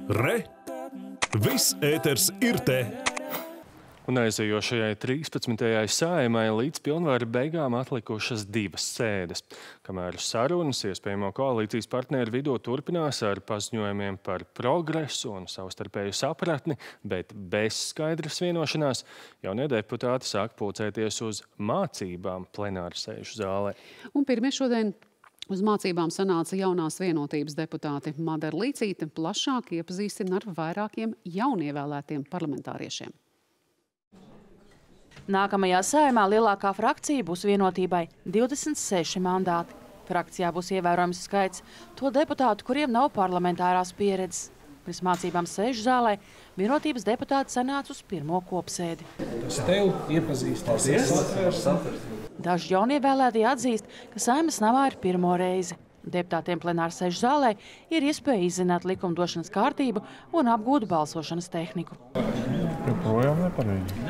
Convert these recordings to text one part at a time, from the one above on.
Re! Viss ēters ir te! Un aizējošajai 13. Saeimai līdz pilnvaru beigām atlikušas 2 sēdes. Kamēr sarunas iespējamo koalīcijas partneru vidū turpinās ar paziņojumiem par progresu un savstarpēju sapratni, bet bez skaidras vienošanās, jaunie deputāti sāk pulcēties uz mācībām plenārsēžu zālē. Un pirmie šodien uz mācībām sanāca jaunās vienotības deputāti. Madara Līcīte plašāk iepazīstina ar vairākiem jaunievēlētiem parlamentāriešiem. Nākamajā Saeimā lielākā frakcija būs Vienotībai 26 mandāti. Frakcijā būs ievērojams skaits to deputātu, kuriem nav parlamentārās pieredzes. Pirms mācībām sēžu zālē Vienotības deputāti sanāca uz pirmo kopsēdi. Tas tev iepazīstās. Daži jaunievēlētie atzīst, ka Saeimas namā ir pirmo reizi. Deputātiem plenārsēžu zālē ir iespēja izzināt likumdošanas kārtību un apgūt balsošanas tehniku. Joprojām nepareizi.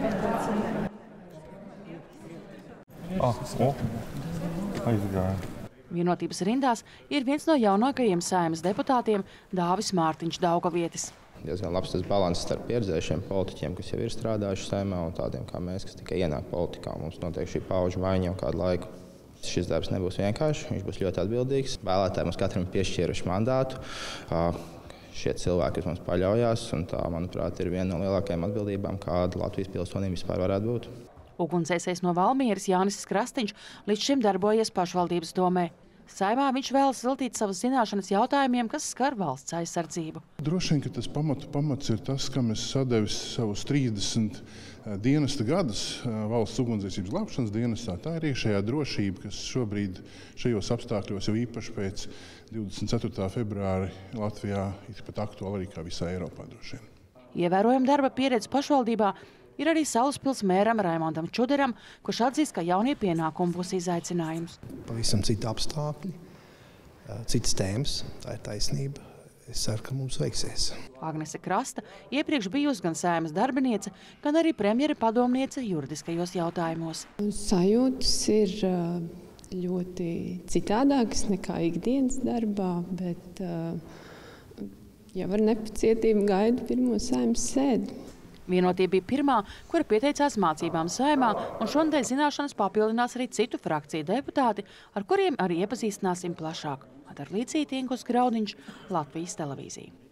Aizgāja. Vienotības rindās ir viens no jaunākajiem Saeimas deputātiem Dāvis Mārtiņš Daugavietis. Diezgan labs tas balanss starp pieredzējušiem politiķiem, kas jau ir strādājuši Saeimā, un tādiem kā mēs, kas tikai ienāk politikā. Mums notiek šī pauģu maiņa jau kādu laiku. Šis darbs nebūs vienkāršs, viņš būs ļoti atbildīgs. Vēlētāji mums katram piešķīruši mandātu. Šie cilvēki, kas mums paļaujās, un tā, manuprāt, ir viena no lielākajām atbildībām, kāda Latvijas pilsonība vispār varētu būt. Ugunsdzēsējs no Valmieras Jānis Krastīņš līdz šim darbojies pašvaldības domē. Saeimā viņš vēlas veltīt savas zināšanas jautājumiem, kas skar valsts aizsardzību. Droši vien, ka tas pamats ir tas, kam es sadevis savus 30 dienesta gadus valsts ugunsdzēsības glābšanas dienestā. Tā ir iekšējā drošība, kas šobrīd šajos apstākļos jau īpaši pēc 24. februāra Latvijā ir pat aktuāli arī kā visā Eiropā droši vien. Ievērojama darba pieredze pašvaldībā ir arī Salaspils mēram Raimondam Čuderam, kurš atzīst, ka jaunie pienākumi būs izaicinājums. Pavisam citi apstākļi, citas tēmas, tā ir taisnība. Es ceru, ka mums veiksies. Agnese Krasta iepriekš bijusi gan Saeimas darbiniece, gan arī premjera padomniece juridiskajos jautājumos. Sajūtas ir ļoti citādākas nekā ikdienas darbā, bet jau ar nepacietību gaidu pirmo Saeimas sēdi. Vienotība bija pirmā, kura pieteicās mācībām Saeimā, un šonadēļ zināšanas papildinās arī citu frakciju deputāti, ar kuriem arī iepazīstināsim plašāk. Madara Līcīte, Ingūns Graudiņš, Latvijas televīzija.